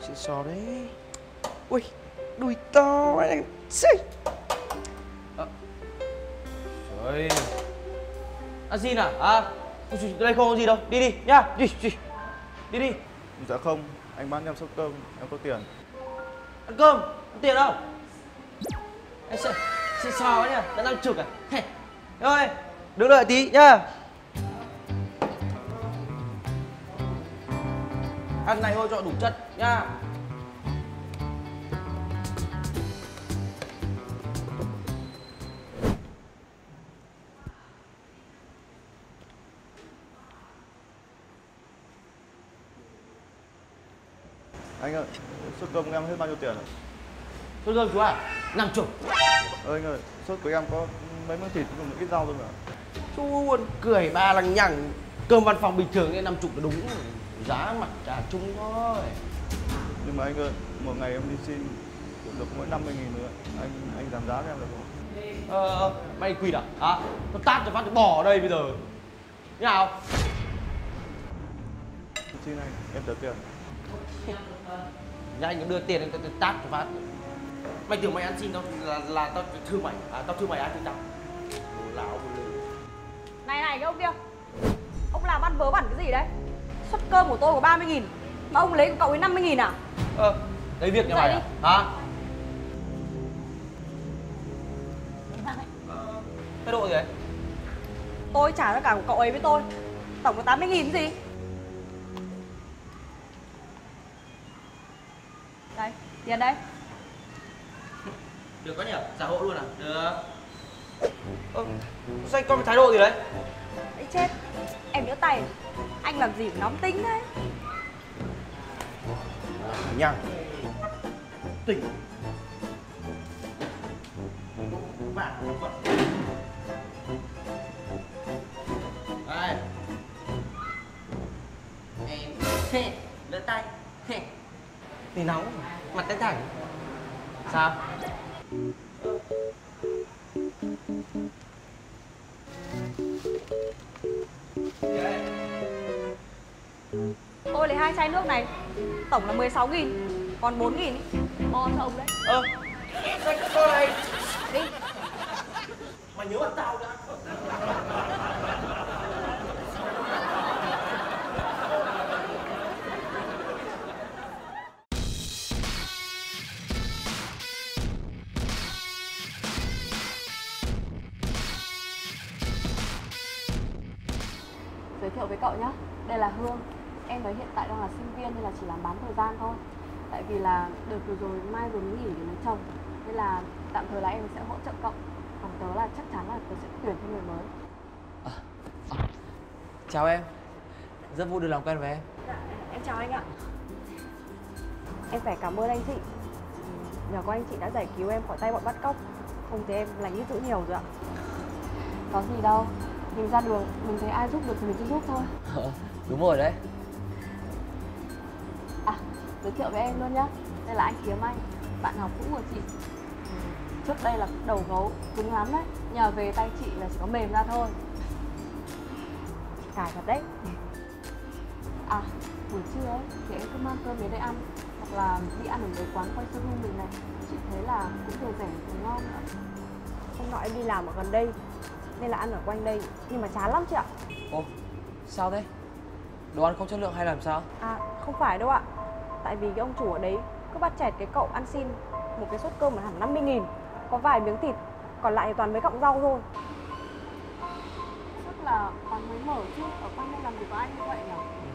Xịn sò đấy. Ui, đùi to anh. Trời. Ăn xin à? Đây không có gì đâu. Đi đi nhá. Đi đi. Dạ không, anh bán em suất cơm, em có tiền. Ăn cơm, có tiền không? Anh sẽ xịn sò ấy nhá, đã đang trực à? Thôi, đứng đợi tí nhá. Ăn này thôi cho đủ chất nhá. Anh ơi, suất cơm của em hết bao nhiêu tiền ạ? Suất cơm chú à? 50. Anh ơi, suất của em có mấy miếng thịt cùng một ít rau thôi mà. Chú buồn cười ba lằng nhằng. Cơm văn phòng bình thường nên 50 là đúng. Giá mặt trả chung thôi. Nhưng mà anh ơi, một ngày em đi xin được mỗi 50.000 nữa. Anh giảm giá cho em được không? Mày quỳ à? Hả? Nó tát cho phát cái bò ở đây bây giờ. Như nào? Xin anh, em trả tiền. Nhà anh có đưa tiền anh tát cho phát. Mày tưởng mày ăn xin đâu là tao thương mày. Tao thương mày ăn thì tao. Đồ láo đồ lư. Này cái ông kia, ông làm ăn vớ vẩn cái gì đấy? Suất cơm của tôi có 30.000 mà ông lấy của cậu ấy 50.000 à? Đấy việc nhà Dậy mày đi. à? Hả? Thái độ gì đấy? Tôi trả cho cả của cậu ấy với tôi. Tổng có 80.000 gì? Đây, tiền đây. Được có nhỉ? Giả hộ luôn à? Được. Sao anh có cái thái độ gì đấy? Đấy chết, em nhớ tay. Anh làm gì mà nóng tính đấy? Nhằng. Tỉnh. Vạn vật. Đây. Em. Lỡ tay. Thì nóng. Mặt tay thẳng. Sao? Tôi lấy 2 chai nước này. Tổng là 16.000. Còn 4.000 bo cho ông đấy. Sao con này? Đi. Mày nhớ mặt tao đã. Giới thiệu với cậu nhé, đây là Hương. Em ấy hiện tại đang là sinh viên nên là chỉ làm bán thời gian thôi. Tại vì là đợt vừa rồi mai rồi mới nghỉ để lấy chồng, nên là tạm thời là em sẽ hỗ trợ cậu. Còn tớ là chắc chắn là tớ sẽ tuyển thêm người mới. Chào em, rất vui được làm quen với em. Em chào anh ạ. Em phải cảm ơn anh chị. Nhờ có anh chị đã giải cứu em khỏi tay bọn bắt cóc. Không thì em lành ít dữ nhiều rồi ạ. Có gì đâu, mình ra đường mình thấy ai giúp được thì mình cứ giúp thôi. Đúng rồi đấy. Giới thiệu với em luôn nhá. Đây là anh Kiếm Anh, bạn học cũ của chị. Trước đây là đầu gấu, cứng lắm đấy. Nhờ về tay chị là chỉ có mềm ra thôi. Cải thật đấy. Buổi trưa ấy thì em cứ mang cơm đến đây ăn, hoặc là đi ăn ở mấy quán quanh showroom mình này. Chị thấy là cũng vừa rẻ vừa ngon nữa. Hôm nọ em đi làm ở gần đây nên là ăn ở quanh đây, nhưng mà chán lắm chị ạ. Ồ, sao thế? Đồ ăn không chất lượng hay làm sao? Không phải đâu ạ. Tại vì cái ông chủ ở đấy cứ bắt chẹt cái cậu ăn xin một cái suất cơm mà hẳn 50.000, có vài miếng thịt, còn lại toàn mấy cọng rau thôi. Chắc là quán mới mở chứ, ở quanh đây làm gì có anh như vậy nhỉ?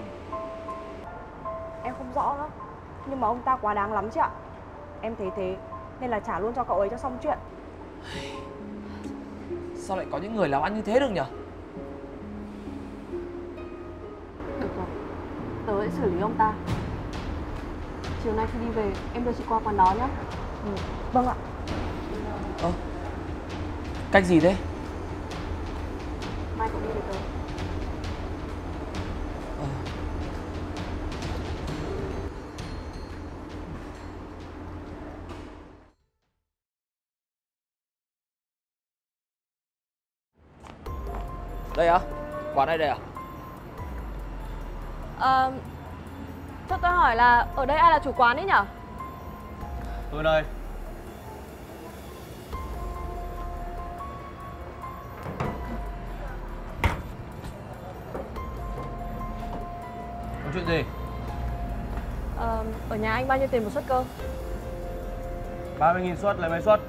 Em không rõ nữa, nhưng mà ông ta quá đáng lắm chị ạ. Em thấy thế nên là trả luôn cho cậu ấy cho xong chuyện. Sao lại có những người làm ăn như thế được nhỉ? Được rồi, tớ sẽ xử lý ông ta. Chiều nay khi đi về em đưa chị qua quán đó nhé. Vâng ạ. Cách gì thế? Mai cậu đi với tớ. Đây á? Quán này đây à? Cho tôi hỏi là ở đây ai là chủ quán ấy nhở? Tôi đây. Có chuyện gì? Ở nhà anh bao nhiêu tiền một suất cơm? 30.000 suất, lấy mấy suất?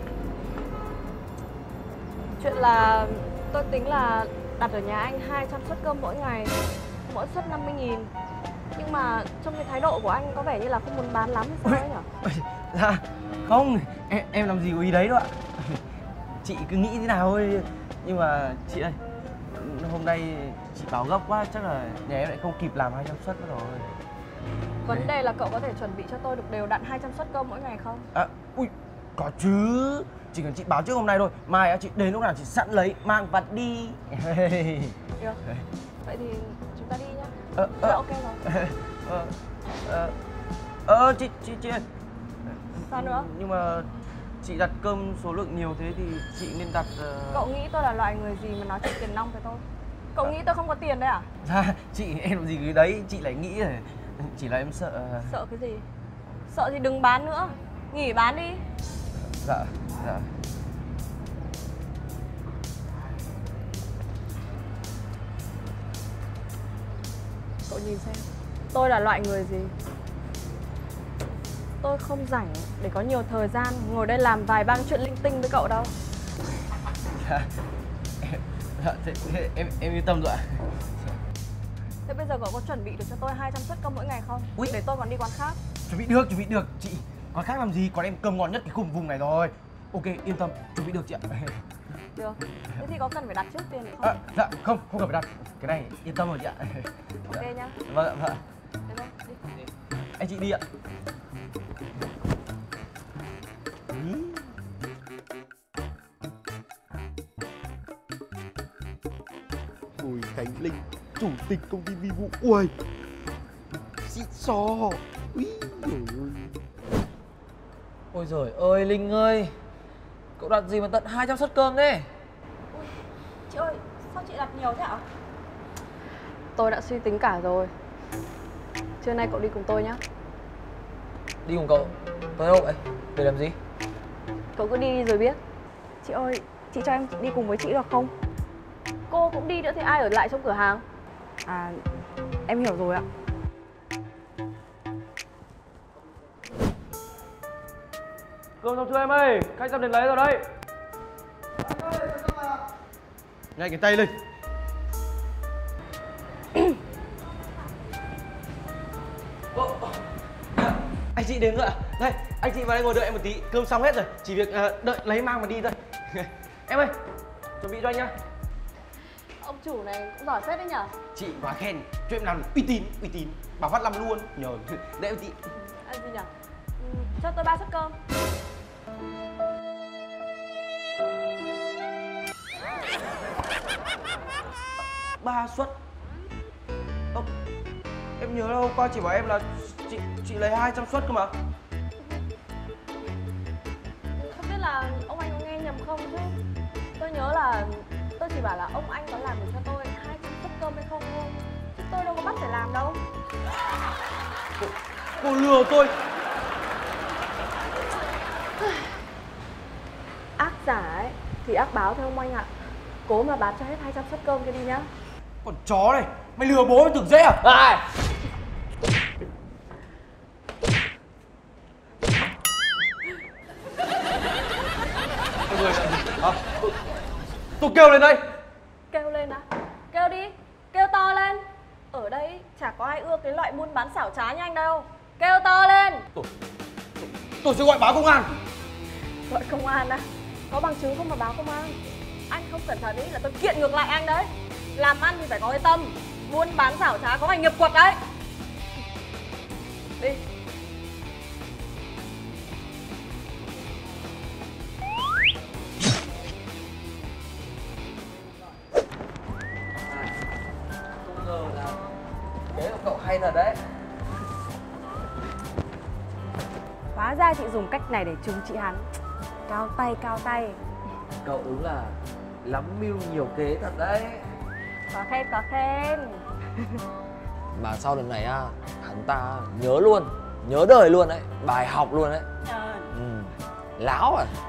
Chuyện là tôi tính là đặt ở nhà anh 200 suất cơm mỗi ngày, mỗi suất 50.000. Nhưng mà trong cái thái độ của anh có vẻ như là không muốn bán lắm hay sao ấy nhở? Dạ, không, em làm gì có ý đấy đâu ạ. Chị cứ nghĩ thế nào thôi. Nhưng mà chị ơi, hôm nay chị báo gấp quá, chắc là nhà em lại không kịp làm 200 suất nữa rồi. Vấn đề là cậu có thể chuẩn bị cho tôi được đều đặn 200 suất cơm mỗi ngày không? À, ui, có chứ. Chỉ cần chị báo trước hôm nay thôi, mai chị đến lúc nào chị sẵn lấy, mang vặt đi. Được. Vậy thì chúng ta đi nhá. Ok rồi. Chị ơi. Sao nữa? Nhưng mà chị đặt cơm số lượng nhiều thế thì chị nên đặt... Cậu nghĩ tôi là loại người gì mà nói chuyện tiền nong với tôi? Cậu nghĩ tôi không có tiền đấy à? Dạ, chị em làm gì cái đấy, chị lại nghĩ là chỉ là em sợ... Sợ cái gì? Sợ thì đừng bán nữa, nghỉ bán đi. Dạ. Cậu nhìn xem, tôi là loại người gì? Tôi không rảnh để có nhiều thời gian ngồi đây làm vài ba chuyện linh tinh với cậu đâu. Em yên tâm rồi ạ. Thế bây giờ cậu có chuẩn bị được cho tôi 200 suất cơm mỗi ngày không? Ui. Để tôi còn đi quán khác. Chuẩn bị được chị. Quán khác làm gì, quán em cơm ngon nhất cái vùng này rồi. Ok, yên tâm, chuẩn bị được chị ạ. Được. Thế thì có cần phải đặt trước tiền nữa không? Dạ, không cần phải đặt. Cái này yên tâm rồi chị ạ. Ok nhá. Vâng ạ, vâng ạ. Thế thôi, đi. Anh chị đi ạ. Bùi Khánh Linh, chủ tịch công ty Vi Vụ. Ui, xịn xò. Úi dồi ôi. Ôi giời ơi Linh ơi, cậu đặt gì mà tận 200 suất cơm thế? Ui, chị ơi, sao chị đặt nhiều thế ạ? Tôi đã suy tính cả rồi. Trưa nay cậu đi cùng tôi nhá. Đi cùng cậu? Tới đâu vậy? Để làm gì? Cậu cứ đi rồi biết. Chị ơi, chị cho em đi cùng với chị được không? Cô cũng đi nữa thì ai ở lại trong cửa hàng? À, em hiểu rồi ạ. Cơm xong chưa em ơi? Khách sắp đến lấy rồi đấy. Nhanh cái tay lên. Anh chị đến rồi ạ. Đây, anh chị vào đây ngồi đợi em một tí. Cơm xong hết rồi, chỉ việc đợi lấy mang mà đi thôi. Em ơi, chuẩn bị cho anh nhá. Ông chủ này cũng giỏi phết đấy nhở? Chị quá khen, cho em làm uy tín. Bảo phát làm luôn. Nhờ, đợi em tí. Ăn gì nhở? Cho tôi 3 suất cơm. Ba suất. Em nhớ là hôm qua chị bảo em là chị lấy 200 suất cơ mà. Không biết là ông anh có nghe nhầm không chứ? Tôi nhớ là tôi chỉ bảo là ông anh có làm được cho tôi 200 suất cơm hay không thôi. Chứ tôi đâu có bắt phải làm đâu. Cô lừa tôi. Ác giả ấy thì ác báo thôi ông anh ạ. Cố mà bán cho hết 200 suất cơm kia đi nhá. Còn chó này, mày lừa bố mày tưởng dễ à? Ai? Tôi kêu lên đây. Kêu lên à? Kêu đi, kêu to lên. Ở đây chả có ai ưa cái loại buôn bán xảo trá như anh đâu. Kêu to lên. Tôi sẽ gọi báo công an. Gọi công an à? Có bằng chứng không mà báo công an? Anh không cẩn thận ý là tôi kiện ngược lại anh đấy. Làm ăn thì phải có cái tâm. Buôn bán xảo trá có phải nghiệp quật đấy. Đi. Không ngờ là kế của cậu hay thật đấy. Hóa ra chị dùng cách này để trừng trị hắn. Cao tay. Cậu đúng là lắm mưu nhiều kế thật đấy. Có khen. Mà sau lần này á, hắn ta nhớ luôn, nhớ đời luôn đấy, bài học luôn đấy. Trời. Láo à.